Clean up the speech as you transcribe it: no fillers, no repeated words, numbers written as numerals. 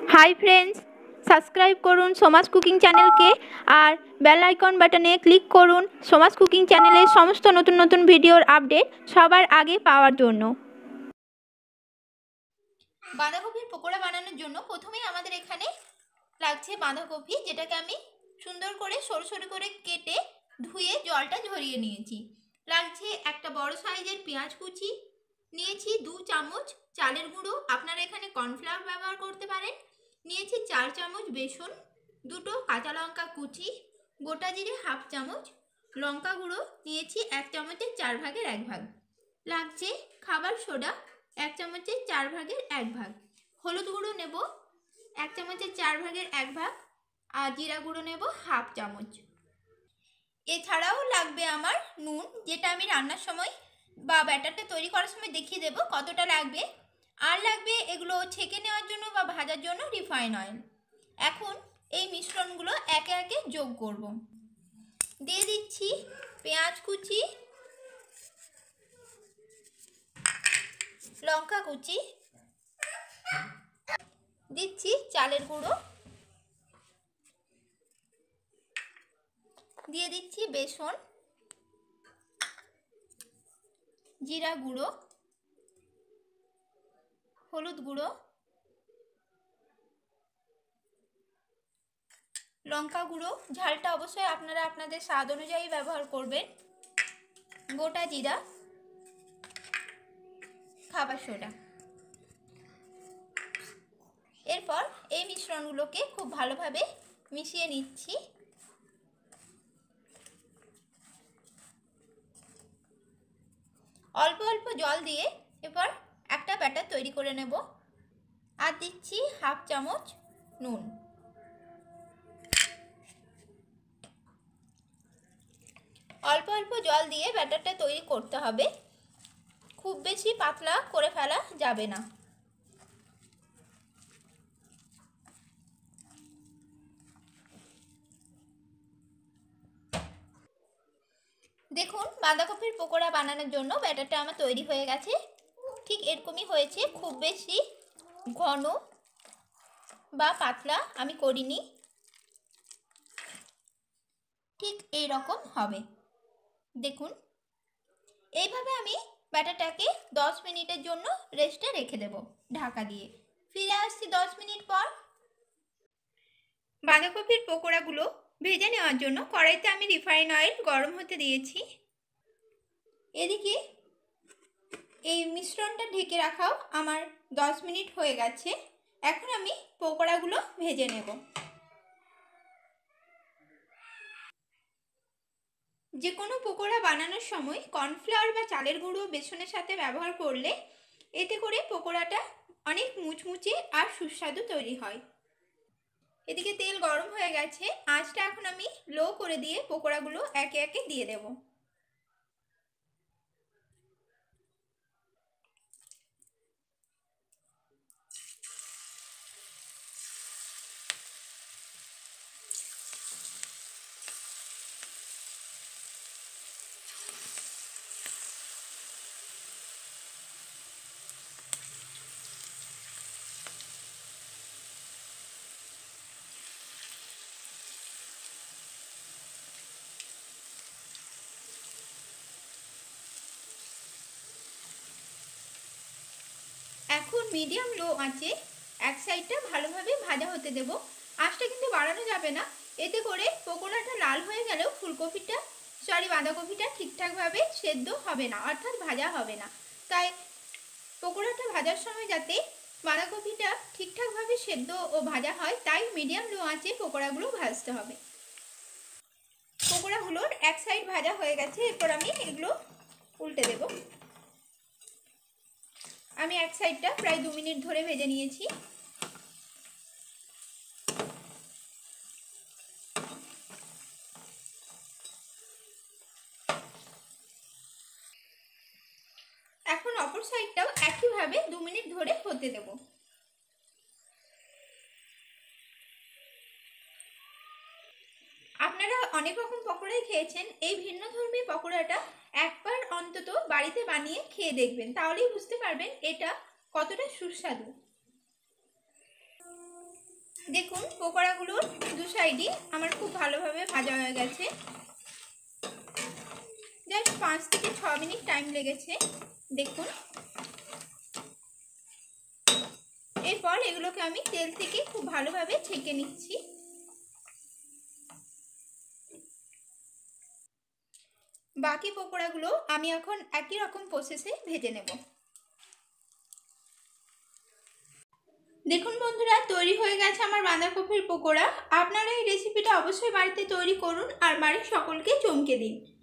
Hi friends, subscribe করুন Somas cooking চ্যানেলকে আর বেল আইকন বাটনে ক্লিক করুন সোমাস কুকিং চ্যানেলের সমস্ত নতুন নতুন ভিডিওর আপডেট সবার আগে পাওয়ার জন্য। বাঁধাকপির পকোড়া বানানোর জন্য প্রথমেই আমাদের এখানে লাগছে বাঁধাকপি, যেটাকে আমি সুন্দর করে সরু সরু করে কেটে ধুয়ে জলটা ঝরিয়ে নিয়েছি। লাগছে একটা বড় সাইজের পেঁয়াজ কুচি, নিয়েছি 2 চামচ চালের গুঁড়ো, আপনারা এখানে কর্নফ্লাওয়ার ব্যবহার করতে পারেন। নিয়েছি 4 চামচ বেসন, 2টো কাঁচা লঙ্কা কুচি, গোটা জিরে হাফ চামচ, লঙ্কা গুঁড়ো নিয়েছি 1 চামচের 4 ভাগের 1 ভাগ, লাগছে খাবার সোডা 1 চামচের 4 ভাগের 1 ভাগ, হলুদ গুঁড়ো নেব 1 চামচের 4 ভাগের 1 ভাগ, আর জিরা গুঁড়ো নেব হাফ চামচ। এছাড়াও লাগবে আমার নুন, যেটা আমি রান্নার সময় বা ব্যাটারটা তৈরি করার সময় দেখিয়ে দেব কতটা লাগবে। আর লাগবে এগুলো ছেঁকে নেওয়ার জন্য বা ভাজার জন্য রিফাইন অয়েল। এখন এই মিশ্রণগুলো একে একে যোগ করব। দিয়ে দিচ্ছি পেঁয়াজ কুচি, লঙ্কা কুচি, দিচ্ছি চালের গুঁড়ো, দিয়ে দিচ্ছি বেসন, জিরা গুঁড়ো, হলুদ গুঁড়ো, লঙ্কা গুঁড়ো, ঝালটা অবশ্যই আপনারা আপনাদের স্বাদ অনুযায়ী ব্যবহার করবেন, গোটা জিরা, খাবার সোডা। এরপর এই মিশ্রণগুলোকে খুব ভালোভাবে মিশিয়ে নিচ্ছি। অল্প অল্প জল দিয়ে এবার একটা ব্যাটার তৈরি করে নেব। আর দিচ্ছি হাফ চামচ নুন। অল্প অল্প জল দিয়ে ব্যাটারটা তৈরি করতে হবে, খুব বেশি পাতলা করে ফেলা যাবে না। দেখুন, বাঁধাকপির পকোড়া বানানোর জন্য ব্যাটারটা আমার তৈরি হয়ে গেছে। ঠিক এরকমই হয়েছে, খুব বেশি ঘন বা পাতলা আমি করিনি, ঠিক এই রকম হবে। দেখুন, এইভাবে আমি ব্যাটারটাকে 10 মিনিটের জন্য রেস্টে রেখে দেব ঢাকা দিয়ে। ফিরে আসছি 10 মিনিট পর। বাঁধাকপির পকোড়াগুলো ভেজে নেওয়ার জন্য কড়াইতে আমি রিফাইন অয়েল গরম হতে দিয়েছি। এদিকে এই মিশ্রণটা ঢেকে রাখাও আমার 10 মিনিট হয়ে গেছে। এখন আমি পকোড়াগুলো ভেজে নেব। যে কোনো পকোড়া বানানোর সময় কর্নফ্লাওয়ার বা চালের গুঁড়ো বেসনের সাথে ব্যবহার করলে এতে করে পকোড়াটা অনেক মুচমুচে আর সুস্বাদু তৈরি হয়। এদিকে তেল গরম হয়ে গেছে, আঁচটা এখন আমি লো করে দিয়ে পকোড়াগুলো একে একে দিয়ে দেব। এখন মিডিয়াম লো আঁচে এক সাইডটা ভালোভাবে ভাজা হতে দেব। আঁচটা কিন্তু বাড়ানো যাবে না, এতে করে পকোড়াটা লাল হয়ে গেলেও বাঁধাকপিটা ঠিকঠাকভাবে সেদ্ধ হবে না, অর্থাৎ ভাজা হবে না। তাই পকোড়াটা ভাজার সময় যাতে বাঁধাকপিটা ঠিকঠাকভাবে সেদ্ধ ও ভাজা হয়, তাই মিডিয়াম লো আঁচে পকোড়াগুলো ভাজতে হবে। পকোড়াগুলোর এক সাইড ভাজা হয়ে গেছে, এরপর আমি এগুলো উল্টে দেব। আমি এক সাইডটা প্রায় 2 মিনিট ধরে ভেজে নিয়েছি। এখন অপর সাইডটাও একইভাবে 2 মিনিট ধরে হতে দেব। আপনারা অনেক রকম পকোড়াই খেয়েছেন, এই ভিন্নধর্মী পকোড়াটা একবার অন্তত বাড়িতে বানিয়ে খেয়ে দেখবেন, তাহলেই বুঝতে পারবেন এটা কতটা সুস্বাদু। দেখুন পকোড়াগুলোর দু সাইডই আমার খুব ভালোভাবে ভাজা হয়ে গেছে। জাস্ট 5 থেকে 6 মিনিট টাইম লেগেছে। দেখুন এরপর এগুলোকে আমি তেল থেকে খুব ভালোভাবে ছেঁকে নিচ্ছি। বাকি পকোড়াগুলো আমি এখন একই রকম প্রসেসে ভেজে নেব। দেখুন বন্ধুরা, তৈরি হয়ে গেছে আমার বাঁধাকপির পকোড়া। আপনারা এই রেসিপিটা অবশ্যই বাড়িতে তৈরি করুন আর বাড়ির সকলকে চমকে দিন।